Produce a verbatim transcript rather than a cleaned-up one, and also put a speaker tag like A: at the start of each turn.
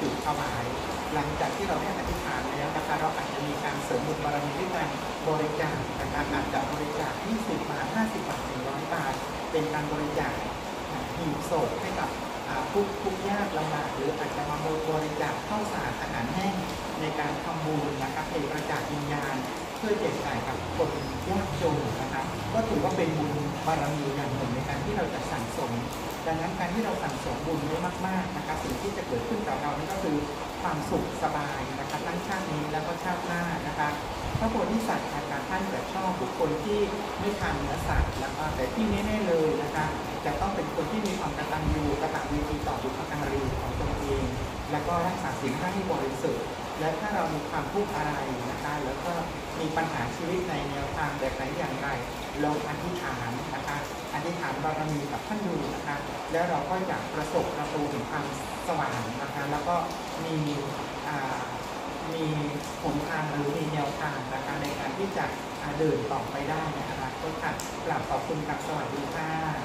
A: จุดถวายหลังจากที่เราได้อธิษฐานแล้วนะคะเราอาจจะมีการเสริมบุญบารมีด้วยการบริจาคนะคะอาจจะบริจาคยี่สิบบาทห้าสิบบาทหนึ่งร้อยบาทเป็นการบริจาคหีบศพให้กับผู้ผู้ยากลำบากหรืออาจจะมาบริจาคข้าวสารอาหารแห้งในการทำบุญนะคะเทกระจาดวิญญาณเพื่อแจกจ่ายกับคนยากจนนะคะก็ถือว่าเป็นบุญบารมีอย่างหนึ่งในการที่เราจะสั่งสมดังนั้นการที่เราสั่งสมบุญได้มากๆนะคะสิ่งที่จะเกิดขึ้นกับเรานี่ก็คือความสุขสบายนะคะทั้งชาตินี้แล้วก็ชาติหน้านะคะพระโพธิสัตว์อาจารย์ท่านจะชอบบุคคลที่ไม่ทานเนื้อสัตว์แล้วก็แต่ที่แน่ๆเลยนะคะจะต้องเป็นคนที่มีความกตัญญูกตเวทีต่อบุพการีของตนเองแล้วก็รักษาศีลห้าให้บริสุทธิ์และถ้าเรามีความทุกข์อะไรนะคะแล้วก็มีปัญหาชีวิตในแนวทางแบบไหนอย่างไรลองอธิษฐานนะคะอธิษฐานบารมีกับท่านดูนะคะแล้วเราก็อยากประสบประตูถึงความสว่างนะคะแล้วก็มีมีหนทางหรือมีแนวทางนะคะในการที่จะเดินต่อไปได้ในอนาคตค่ะกราบขอบคุณกับสวัสดีค่ะ